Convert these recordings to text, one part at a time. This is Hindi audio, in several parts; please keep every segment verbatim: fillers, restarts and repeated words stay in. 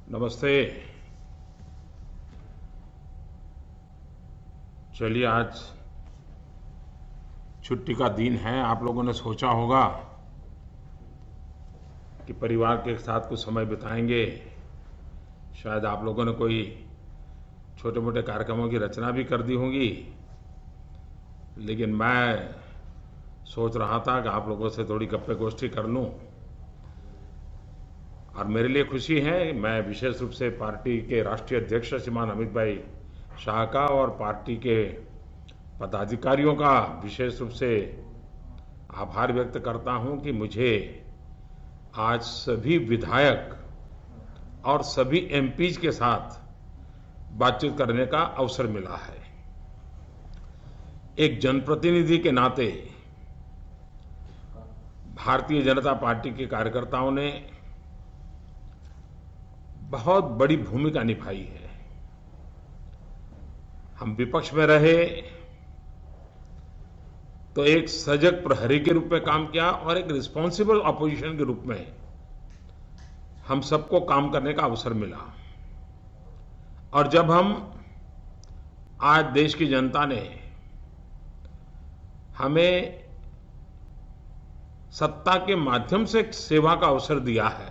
नमस्ते। चलिए, आज छुट्टी का दिन है। आप लोगों ने सोचा होगा कि परिवार के साथ कुछ समय बिताएंगे। शायद आप लोगों ने कोई छोटे मोटे कार्यक्रमों की रचना भी कर दी होगी, लेकिन मैं सोच रहा था कि आप लोगों से थोड़ी गप्पे गोष्ठी कर लूं। और मेरे लिए खुशी है, मैं विशेष रूप से पार्टी के राष्ट्रीय अध्यक्ष श्रीमान अमित भाई शाह का और पार्टी के पदाधिकारियों का विशेष रूप से आभार व्यक्त करता हूं कि मुझे आज सभी विधायक और सभी एमपीज के साथ बातचीत करने का अवसर मिला है। एक जनप्रतिनिधि के नाते भारतीय जनता पार्टी के कार्यकर्ताओं ने बहुत बड़ी भूमिका निभाई है। हम विपक्ष में रहे तो एक सजग प्रहरी के रूप में काम किया और एक रिस्पॉन्सिबल अपोजिशन के रूप में हम सबको काम करने का अवसर मिला। और जब हम आज देश की जनता ने हमें सत्ता के माध्यम से सेवा का अवसर दिया है,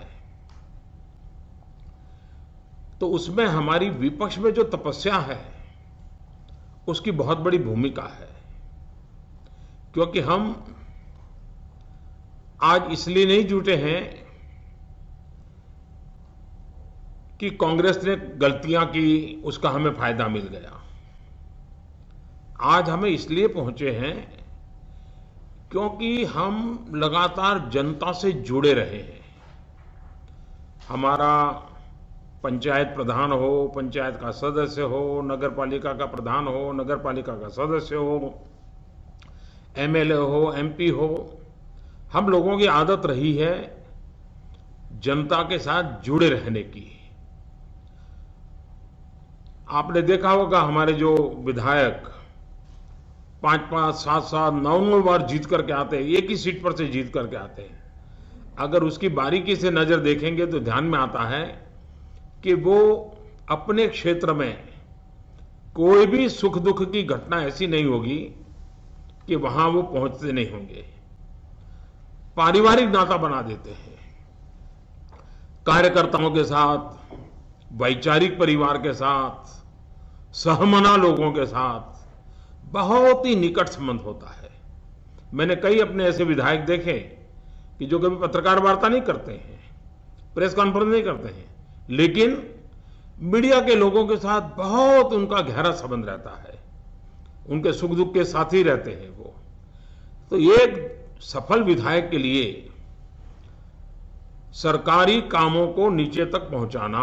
तो उसमें हमारी विपक्ष में जो तपस्या है उसकी बहुत बड़ी भूमिका है। क्योंकि हम आज इसलिए नहीं जुटे हैं कि कांग्रेस ने गलतियां की, उसका हमें फायदा मिल गया। आज हमें इसलिए पहुंचे हैं क्योंकि हम लगातार जनता से जुड़े रहे हैं। हमारा पंचायत प्रधान हो, पंचायत का सदस्य हो, नगर पालिका का प्रधान हो, नगर पालिका का सदस्य हो, एमएलए हो, एमपी हो, हम लोगों की आदत रही है जनता के साथ जुड़े रहने की। आपने देखा होगा हमारे जो विधायक पांच पांच सात सात नौ नौ बार जीत करके आते हैं, एक ही सीट पर से जीत करके आते हैं। अगर उसकी बारीकी से नजर देखेंगे तो ध्यान में आता है कि वो अपने क्षेत्र में कोई भी सुख दुख की घटना ऐसी नहीं होगी कि वहां वो पहुंचते नहीं होंगे। पारिवारिक नाता बना देते हैं कार्यकर्ताओं के साथ, वैचारिक परिवार के साथ, सहमना लोगों के साथ बहुत ही निकट संबंध होता है। मैंने कई अपने ऐसे विधायक देखे कि जो कभी पत्रकार वार्ता नहीं करते हैं, प्रेस कॉन्फ्रेंस नहीं करते हैं, लेकिन मीडिया के लोगों के साथ बहुत उनका गहरा संबंध रहता है। उनके सुख दुख के साथी रहते हैं वो। तो एक सफल विधायक के लिए सरकारी कामों को नीचे तक पहुंचाना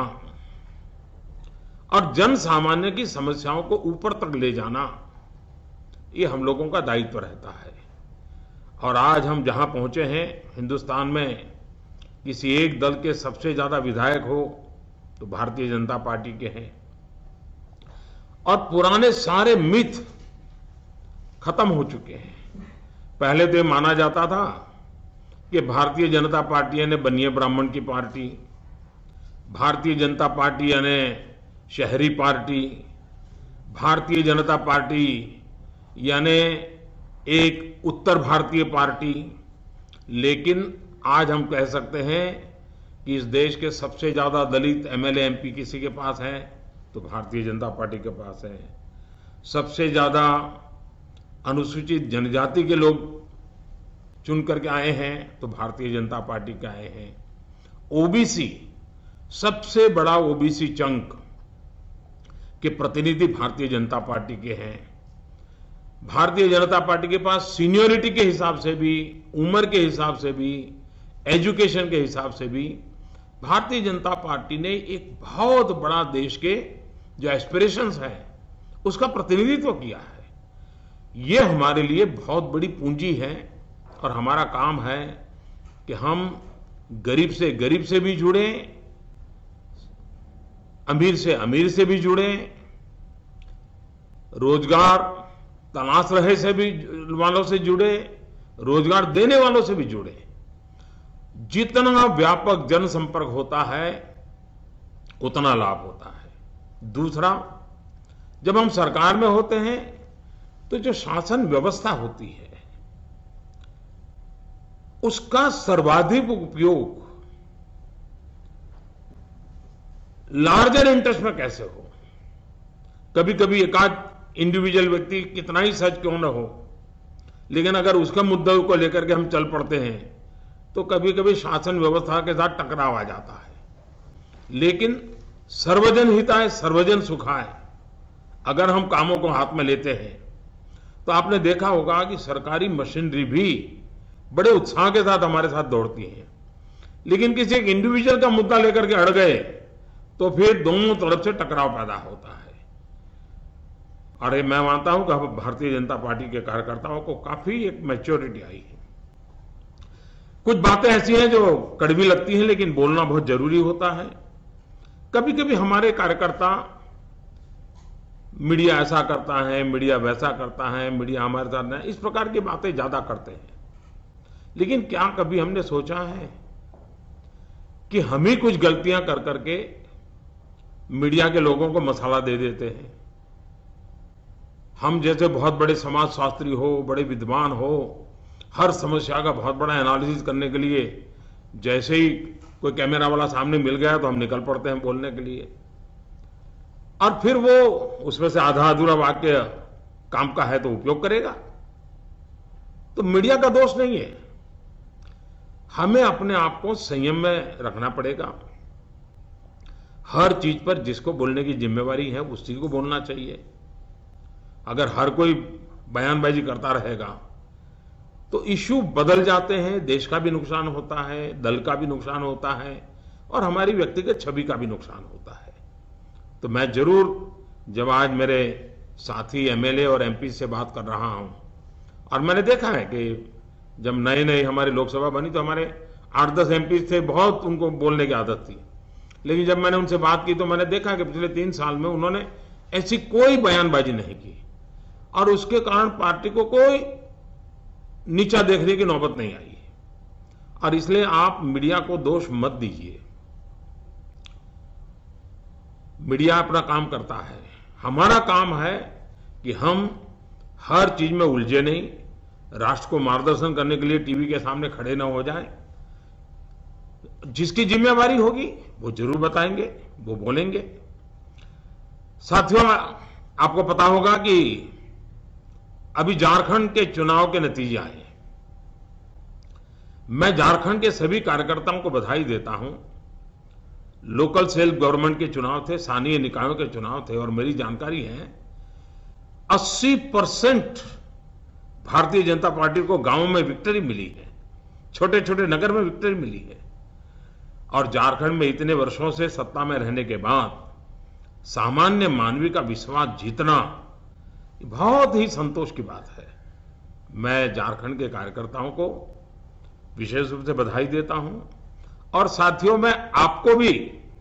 और जन सामान्य की समस्याओं को ऊपर तक ले जाना, ये हम लोगों का दायित्व रहता है। और आज हम जहां पहुंचे हैं हिंदुस्तान में, किसी एक दल के सबसे ज्यादा विधायक हो तो भारतीय जनता पार्टी के हैं। और पुराने सारे मिथ खत्म हो चुके हैं। पहले तो ये माना जाता था कि भारतीय जनता पार्टी यानी बनिए ब्राह्मण की पार्टी, भारतीय जनता पार्टी यानी शहरी पार्टी, भारतीय जनता पार्टी यानी एक उत्तर भारतीय पार्टी। लेकिन आज हम कह सकते हैं कि इस देश के सबसे ज्यादा दलित एमएलए एमपी किसी के पास है तो भारतीय जनता पार्टी के पास है। सबसे ज्यादा अनुसूचित जनजाति के लोग चुन करके आए हैं तो भारतीय जनता पार्टी के आए हैं। ओबीसी, सबसे बड़ा ओबीसी चंक के प्रतिनिधि भारतीय जनता पार्टी के हैं। भारतीय जनता पार्टी के पास सीनियरिटी के हिसाब से भी, उम्र के हिसाब से भी, एजुकेशन के हिसाब से भी भारतीय जनता पार्टी ने एक बहुत बड़ा देश के जो एस्पिरेशंस है उसका प्रतिनिधित्व किया है। ये हमारे लिए बहुत बड़ी पूंजी है और हमारा काम है कि हम गरीब से गरीब से भी जुड़े, अमीर से अमीर से भी जुड़े, रोजगार तलाश रहे से भी वालों से जुड़े, रोजगार देने वालों से भी जुड़े। जितना व्यापक जनसंपर्क होता है उतना लाभ होता है। दूसरा, जब हम सरकार में होते हैं तो जो शासन व्यवस्था होती है उसका सर्वाधिक उपयोग लार्जर इंटरेस्ट में कैसे हो। कभी कभी एकाध इंडिविजुअल व्यक्ति कितना ही सच क्यों न हो, लेकिन अगर उसका मुद्दों को लेकर के हम चल पड़ते हैं तो कभी कभी शासन व्यवस्था के साथ टकराव आ जाता है। लेकिन सर्वजन हिताय सर्वजन सुखाय अगर हम कामों को हाथ में लेते हैं तो आपने देखा होगा कि सरकारी मशीनरी भी बड़े उत्साह के साथ हमारे साथ दौड़ती है। लेकिन किसी एक इंडिविजुअल का मुद्दा लेकर के अड़ गए तो फिर दोनों तरफ से टकराव पैदा होता है। और मैं मानता हूं कि भारतीय जनता पार्टी के कार्यकर्ताओं को काफी एक मैच्योरिटी आई है। कुछ बातें ऐसी हैं जो कड़वी लगती हैं, लेकिन बोलना बहुत जरूरी होता है। कभी कभी हमारे कार्यकर्ता मीडिया ऐसा करता है, मीडिया वैसा करता है, मीडिया हमारे साथ नहीं, इस प्रकार की बातें ज्यादा करते हैं। लेकिन क्या कभी हमने सोचा है कि हम ही कुछ गलतियां कर करके मीडिया के लोगों को मसाला दे देते हैं। हम जैसे बहुत बड़े समाजशास्त्री हो, बड़े विद्वान हो, हर समस्या का बहुत बड़ा एनालिसिस करने के लिए जैसे ही कोई कैमरा वाला सामने मिल गया तो हम निकल पड़ते हैं बोलने के लिए, और फिर वो उसमें से आधा अधूरा वाक्य काम का है तो उपयोग करेगा। तो मीडिया का दोष नहीं है, हमें अपने आप को संयम में रखना पड़ेगा। हर चीज पर जिसको बोलने की जिम्मेवारी है उसी को बोलना चाहिए। अगर हर कोई बयानबाजी करता रहेगा तो इश्यू बदल जाते हैं, देश का भी नुकसान होता है, दल का भी नुकसान होता है और हमारी व्यक्तिगत छवि का भी नुकसान होता है। तो मैं जरूर, जब आज मेरे साथी एमएलए और एमपी से बात कर रहा हूं, और मैंने देखा है कि जब नए नए हमारी लोकसभा बनी तो हमारे आठ दस एमपी थे, बहुत उनको बोलने की आदत थी। लेकिन जब मैंने उनसे बात की तो मैंने देखा कि पिछले तीन साल में उन्होंने ऐसी कोई बयानबाजी नहीं की और उसके कारण पार्टी को कोई नीचा देखने की नौबत नहीं आई। और इसलिए आप मीडिया को दोष मत दीजिए। मीडिया अपना काम करता है, हमारा काम है कि हम हर चीज में उलझे नहीं, राष्ट्र को मार्गदर्शन करने के लिए टीवी के सामने खड़े न हो जाएं। जिसकी जिम्मेवारी होगी वो जरूर बताएंगे, वो बोलेंगे। साथियों, आपको पता होगा कि अभी झारखंड के चुनाव के नतीजे आए। मैं झारखंड के सभी कार्यकर्ताओं को बधाई देता हूं। लोकल सेल्फ गवर्नमेंट के चुनाव थे, स्थानीय निकायों के चुनाव थे, और मेरी जानकारी है अस्सी परसेंट भारतीय जनता पार्टी को गांवों में विक्ट्री मिली है, छोटे छोटे नगर में विक्ट्री मिली है। और झारखंड में इतने वर्षों से सत्ता में रहने के बाद सामान्य मानवीय का विश्वास जीतना बहुत ही संतोष की बात है। मैं झारखंड के कार्यकर्ताओं को विशेष रूप से बधाई देता हूं, और साथियों, मैं आपको भी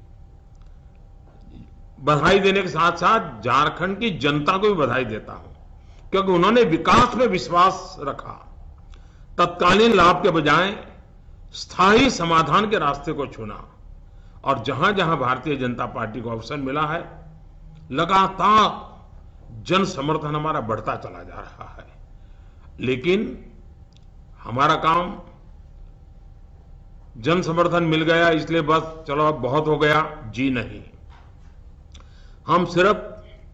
बधाई देने के साथ साथ झारखंड की जनता को भी बधाई देता हूं, क्योंकि उन्होंने विकास में विश्वास रखा, तत्कालीन लाभ के बजाय स्थायी समाधान के रास्ते को चुना। और जहां जहां भारतीय जनता पार्टी को अवसर मिला है, लगातार जन समर्थन हमारा बढ़ता चला जा रहा है। लेकिन हमारा काम जन समर्थन मिल गया इसलिए बस चलो अब बहुत हो गया, जी नहीं। हम सिर्फ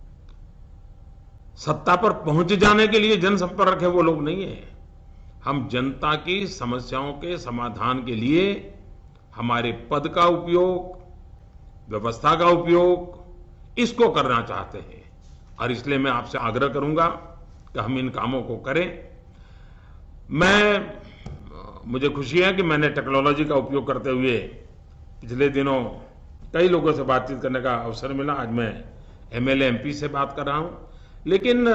सत्ता पर पहुंच जाने के लिए जनसंपर्क है वो लोग नहीं है। हम जनता की समस्याओं के समाधान के लिए हमारे पद का उपयोग, व्यवस्था का उपयोग, इसको करना चाहते हैं। और इसलिए मैं आपसे आग्रह करूंगा कि हम इन कामों को करें। मैं मुझे खुशी है कि मैंने टेक्नोलॉजी का उपयोग करते हुए पिछले दिनों कई लोगों से बातचीत करने का अवसर मिला। आज मैं एमएलए एमपी से बात कर रहा हूं, लेकिन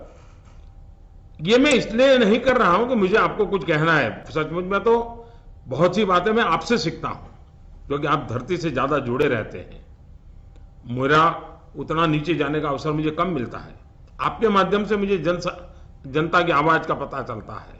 ये मैं इसलिए नहीं कर रहा हूं कि मुझे आपको कुछ कहना है। सचमुच में तो बहुत सी बातें मैं आपसे सीखता हूं, क्योंकि आप धरती से ज्यादा जुड़े रहते हैं। मेरा उतना नीचे जाने का अवसर मुझे कम मिलता है। आपके माध्यम से मुझे जन जनता की आवाज का पता चलता है,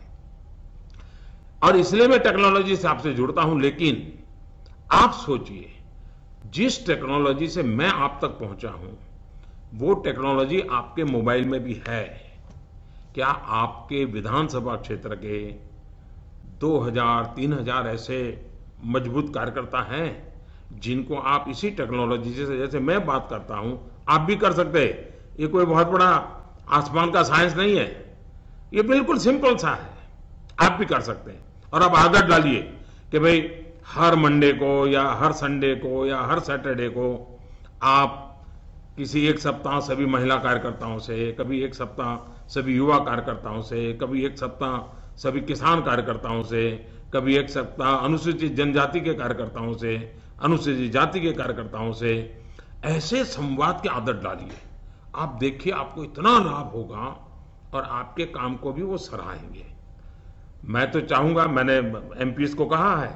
और इसलिए मैं टेक्नोलॉजी से आपसे जुड़ता हूं। लेकिन आप सोचिए, जिस टेक्नोलॉजी से मैं आप तक पहुंचा हूं, वो टेक्नोलॉजी आपके मोबाइल में भी है। क्या आपके विधानसभा क्षेत्र के दो हज़ार, तीन हज़ार ऐसे मजबूत कार्यकर्ता हैं जिनको आप इसी टेक्नोलॉजी से, जैसे मैं बात करता हूं, आप भी कर सकते हैं। ये कोई बहुत बड़ा आसमान का साइंस नहीं है, ये बिल्कुल सिंपल सा है, आप भी कर सकते हैं। और आप आदत डालिए कि भाई हर मंडे को या हर संडे को या हर सैटरडे को आप किसी एक सप्ताह सभी महिला कार्यकर्ताओं से, कभी एक सप्ताह सभी युवा कार्यकर्ताओं से, कभी एक सप्ताह सभी किसान कार्यकर्ताओं से, कभी एक सप्ताह अनुसूचित जनजाति के कार्यकर्ताओं से, अनुसूचित जाति के कार्यकर्ताओं से, ऐसे संवाद की आदत डालिए। आप देखिए आपको इतना लाभ होगा और आपके काम को भी वो सराहेंगे। मैं तो चाहूंगा, मैंने एमपीज को कहा है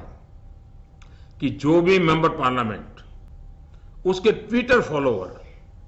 कि जो भी मेंबर पार्लियामेंट, उसके ट्विटर फॉलोवर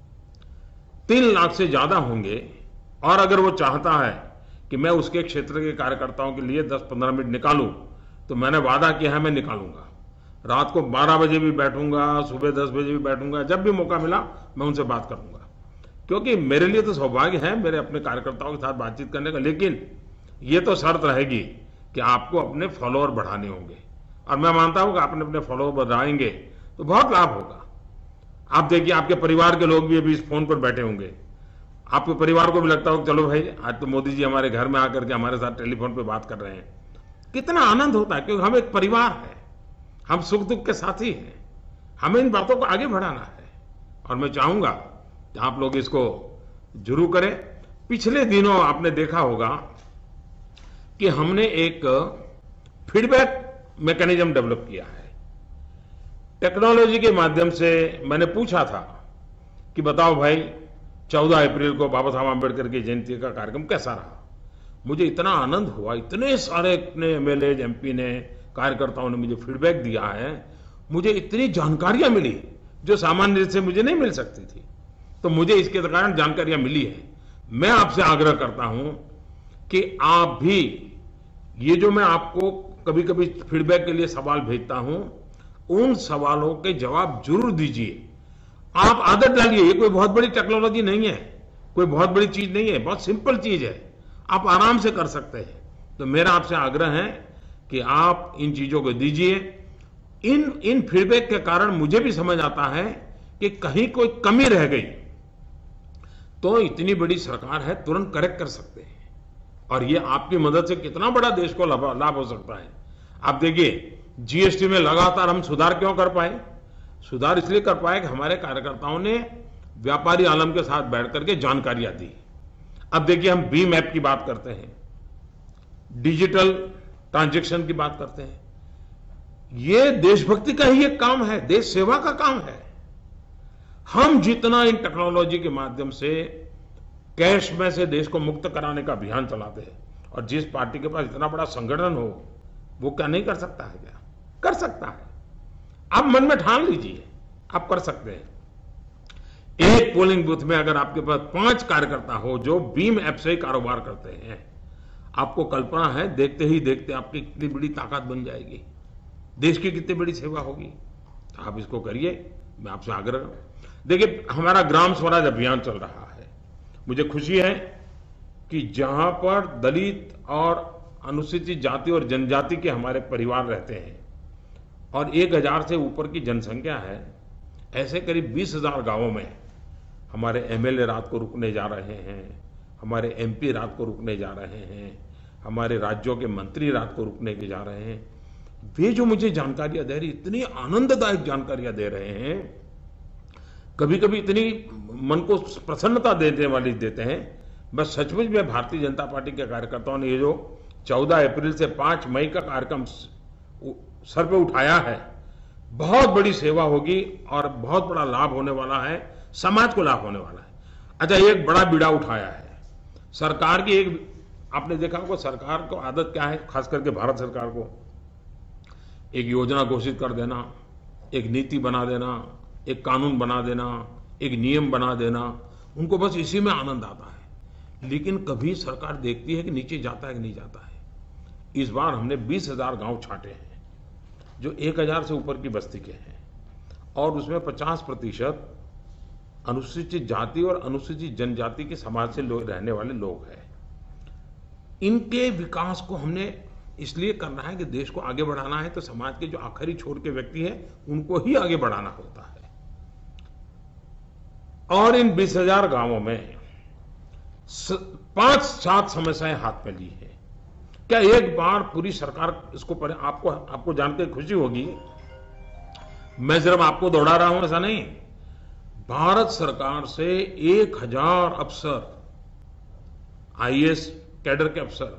तीन लाख से ज्यादा होंगे और अगर वो चाहता है कि मैं उसके क्षेत्र के कार्यकर्ताओं के लिए दस पंद्रह मिनट निकालूं, तो मैंने वादा किया है मैं निकालूंगा। रात को बारह बजे भी बैठूंगा, सुबह दस बजे भी बैठूंगा, जब भी मौका मिला मैं उनसे बात करूंगा। क्योंकि मेरे लिए तो सौभाग्य है मेरे अपने कार्यकर्ताओं के साथ बातचीत करने का, लेकिन ये तो शर्त रहेगी कि आपको अपने फॉलोअर बढ़ाने होंगे। और मैं मानता हूं कि आपने अपने फॉलोअर बढ़ाएंगे तो बहुत लाभ होगा। आप देखिए आपके परिवार के लोग भी अभी इस फोन पर बैठे होंगे, आपके परिवार को भी लगता हो चलो भाई आज तो मोदी जी हमारे घर में आकर के हमारे साथ टेलीफोन पे बात कर रहे हैं। कितना आनंद होता है, क्योंकि हम एक परिवार है, हम सुख दुख के साथी हैं, हमें इन बातों को आगे बढ़ाना है। और मैं चाहूंगा कि आप लोग इसको जरूर करें। पिछले दिनों आपने देखा होगा कि हमने एक फीडबैक मैकेनिज्म डेवलप किया है। टेक्नोलॉजी के माध्यम से मैंने पूछा था कि बताओ भाई चौदह अप्रैल को बाबा साहब आंबेडकर की जयंती का कार्यक्रम कैसा रहा। मुझे इतना आनंद हुआ, इतने सारे अपने एमएलए, एमपी ने, कार्यकर्ताओं ने मुझे फीडबैक दिया है, मुझे इतनी जानकारियां मिली जो सामान्य से मुझे नहीं मिल सकती थी। तो मुझे इसके कारण जानकारियां मिली है। मैं आपसे आग्रह करता हूं कि आप भी ये जो मैं आपको कभी कभी फीडबैक के लिए सवाल भेजता हूं, उन सवालों के जवाब जरूर दीजिए। आप आदत डालिए, ये कोई बहुत बड़ी टेक्नोलॉजी नहीं है, कोई बहुत बड़ी चीज नहीं है, बहुत सिंपल चीज है, आप आराम से कर सकते हैं। तो मेरा आपसे आग्रह है कि आप इन चीजों को दीजिए। इन इन फीडबैक के कारण मुझे भी समझ आता है कि कहीं कोई कमी रह गई तो इतनी बड़ी सरकार है, तुरंत करेक्ट कर सकते हैं। और ये आपकी मदद से कितना बड़ा देश को लाभ लाभ हो सकता है। आप देखिए जीएसटी में लगातार हम सुधार क्यों कर पाए? सुधार इसलिए कर पाए कि हमारे कार्यकर्ताओं ने व्यापारी आलम के साथ बैठ करके जानकारियां दी। अब देखिए हम भीम ऐप की बात करते हैं, डिजिटल ट्रांजैक्शन की बात करते हैं। ये देशभक्ति का ही एक काम है, देश सेवा का काम है। हम जितना इन टेक्नोलॉजी के माध्यम से कैश में से देश को मुक्त कराने का अभियान चलाते हैं, और जिस पार्टी के पास इतना बड़ा संगठन हो वो क्या नहीं कर सकता है? क्या कर सकता है? आप मन में ठान लीजिए, आप कर सकते हैं। एक पोलिंग बूथ में अगर आपके पास पांच कार्यकर्ता हो जो भीम ऐप से ही कारोबार करते हैं, आपको कल्पना है देखते ही देखते आपकी कितनी बड़ी ताकत बन जाएगी, देश की कितनी बड़ी सेवा होगी। आप इसको करिए, मैं आपसे आग्रह। देखिए हमारा ग्राम स्वराज अभियान चल रहा है। मुझे खुशी है कि जहां पर दलित और अनुसूचित जाति और जनजाति के हमारे परिवार रहते हैं और एक हजार से ऊपर की जनसंख्या है, ऐसे करीब बीस हजार गांवों में हमारे एमएलए रात को रुकने जा रहे हैं, हमारे एमपी रात को रुकने जा रहे हैं, हमारे राज्यों के मंत्री रात को रुकने के जा रहे हैं। वे जो मुझे जानकारियां दे रही, इतनी आनंददायक जानकारियां दे रहे हैं, कभी कभी इतनी मन को प्रसन्नता देने वाली देते हैं। बस सचमुच में भारतीय जनता पार्टी के कार्यकर्ताओं ने ये जो चौदह अप्रैल से पांच मई का कार्यक्रम सर पे उठाया है, बहुत बड़ी सेवा होगी और बहुत बड़ा लाभ होने वाला है, समाज को लाभ होने वाला है। अच्छा, एक बड़ा बीड़ा उठाया है सरकार की। एक आपने देखा होगा सरकार को आदत क्या है, खास करके भारत सरकार को, एक योजना घोषित कर देना, एक नीति बना देना, एक कानून बना देना, एक नियम बना देना, उनको बस इसी में आनंद आता है। लेकिन कभी सरकार देखती है कि नीचे जाता है कि नहीं जाता है। इस बार हमने बीस हजार गांव छांटे हैं जो एक हजार से ऊपर की बस्ती के हैं, और उसमें पचास प्रतिशत अनुसूचित जाति और अनुसूचित जनजाति के समाज से लोग रहने वाले लोग हैं। इनके विकास को हमने इसलिए करना है कि देश को आगे बढ़ाना है, तो समाज के जो आखिरी छोर के व्यक्ति हैं उनको ही आगे बढ़ाना होता है। और इन बीस हजार गांवों में पांच सात समस्याएं हाथ में ली है। क्या एक बार पूरी सरकार इसको पर, आपको आपको जानकर खुशी होगी, मैं सिर्फ आपको दौड़ा रहा हूं ऐसा नहीं, भारत सरकार से एक हजार अफसर, आईएएस कैडर के अफसर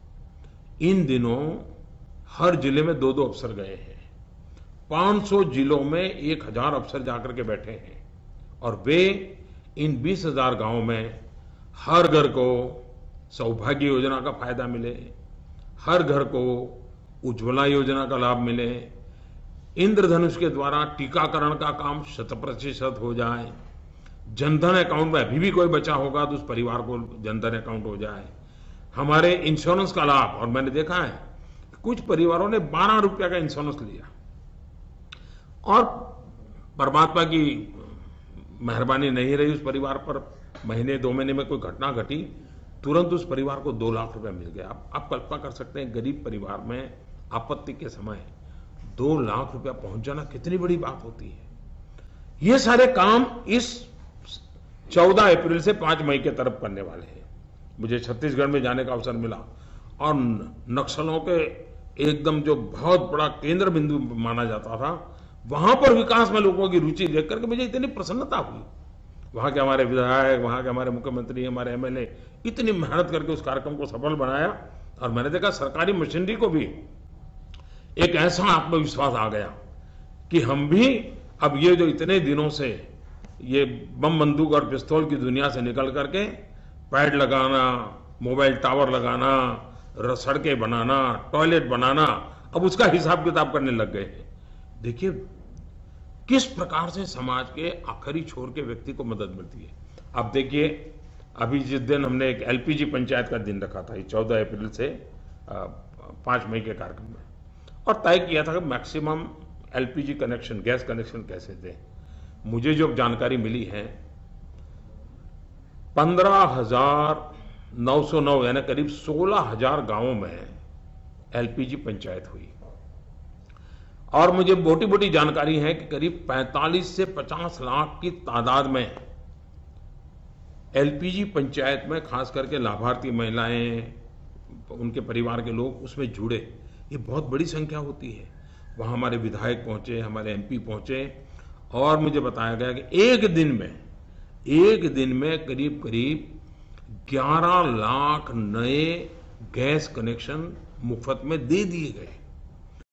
इन दिनों हर जिले में दो दो अफसर गए हैं। पांच सौ जिलों में एक हजार अफसर जाकर के बैठे हैं और वे इन बीस हजार गांवों में हर घर को सौभाग्य योजना का फायदा मिले, हर घर को उज्ज्वला योजना का लाभ मिले, इंद्रधनुष के द्वारा टीकाकरण का काम शत प्रतिशत हो जाए, जनधन अकाउंट में अभी भी कोई बचा होगा तो उस परिवार को जनधन अकाउंट हो जाए, हमारे इंश्योरेंस का लाभ। और मैंने देखा है कुछ परिवारों ने बारह रुपया का इंश्योरेंस लिया और परमात्मा की मेहरबानी नहीं रही, उस परिवार पर महीने दो महीने में कोई घटना घटी, तुरंत उस परिवार को दो लाख रुपया मिल गया। आप, आप कल्पना कर सकते हैं गरीब परिवार में आपत्ति के समय दो लाख रुपया पहुंच जाना कितनी बड़ी बात होती है। ये सारे काम इस चौदह अप्रैल से पांच मई के तरफ करने वाले हैं। मुझे छत्तीसगढ़ में जाने का अवसर मिला और नक्सलों के एकदम जो बहुत बड़ा केंद्र बिंदु माना जाता था, वहां पर विकास में लोगों की रुचि देख करके मुझे इतनी प्रसन्नता हुई। वहां के हमारे विधायक, वहां के हमारे मुख्यमंत्री, हमारे एमएलए इतनी मेहनत करके उस कार्यक्रम को सफल बनाया और मैंने देखा सरकारी मशीनरी को भी एक ऐसा आत्मविश्वास आ गया कि हम भी अब ये जो इतने दिनों से ये बम बंदूक और पिस्तौल की दुनिया से निकल करके पैड लगाना, मोबाइल टावर लगाना, सड़कें बनाना, टॉयलेट बनाना, अब उसका हिसाब किताब करने लग गए हैं। देखिए किस प्रकार से समाज के आखिरी छोर के व्यक्ति को मदद मिलती है। अब देखिए अभी जिस दिन हमने एक एलपीजी पंचायत का दिन रखा था चौदह अप्रैल से पांच मई के कार्यक्रम में, और तय किया था कि maximum LPG connection, gas connection कैसे दें। मुझे जो जानकारी मिली है पंद्रह हजार नौ सौ नौ यानी करीब सोलह हजार गांवों में एलपीजी पंचायत हुई और मुझे मोटी मोटी जानकारी है कि करीब पैंतालीस से पचास लाख की तादाद में एलपीजी पंचायत में खास करके लाभार्थी महिलाएं, उनके परिवार के लोग उसमें जुड़े। ये बहुत बड़ी संख्या होती है। वहां हमारे विधायक पहुंचे, हमारे एमपी पहुंचे और मुझे बताया गया कि एक दिन में एक दिन में करीब करीब ग्यारह लाख नए गैस कनेक्शन मुफ्त में दे दिए गए।